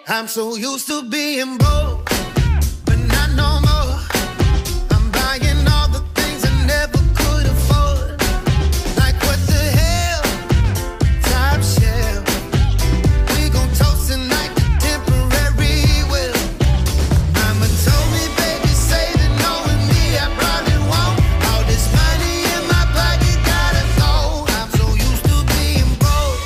I'm so used to being broke, but not no more. I'm buying all the things I never could afford. Like what the hell? Top shelf. We gon' toast tonight to temporary will. Mama told me, baby, save it, knowing me, I probably won't. All this money in my pocket gotta go. I'm so used to being broke.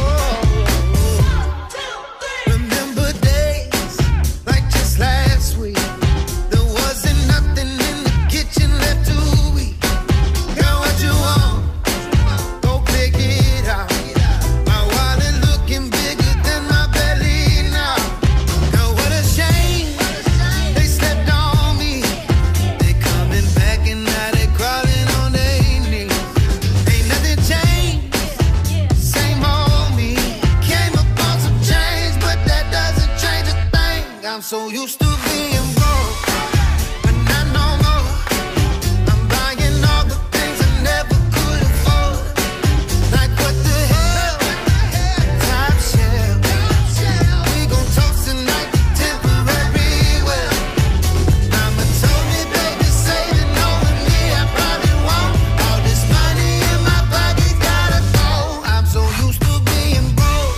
Remember days like just last week. There wasn't nothing in the kitchen left to eat. Girl, what you want? Go pick it out. My wallet looking bigger than my belly now. Girl, what a shame. They slept on me. They coming back and now they crawling on their knees. Ain't nothing changed. Same old me. Came up on some change, but that doesn't change a thing. I'm so used to being broke, but not no more. I'm buying all the things I never could afford. Like what the hell? Top shelf. We gon' toast tonight to temporary well. Mama told me, baby, save it, knowing me, I probably won't. All this money in my pocket gotta go. I'm so used to being broke.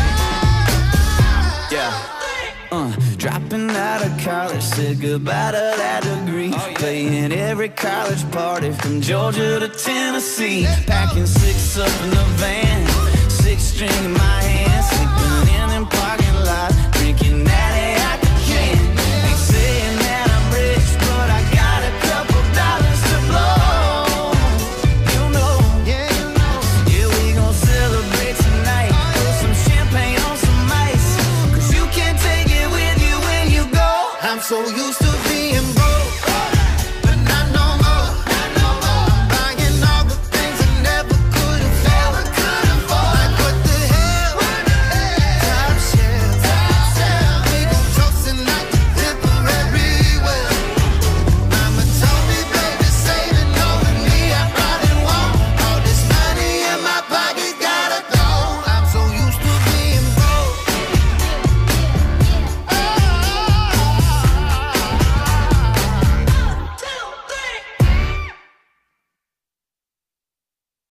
Yeah. Dropping out of college, said goodbye to that degree. Playing every college party from Georgia to Tennessee. Packing six up in the van, six string in my hand, sleeping in them parking lots, drinking natty out the can. Ain't saying that I'm rich, but I got a couple dollars to blow. You know, Yeah, you know. yeah, we gon' celebrate tonight. Pour some champagne on some ice, 'cause you can't take it with you when you go. I'm so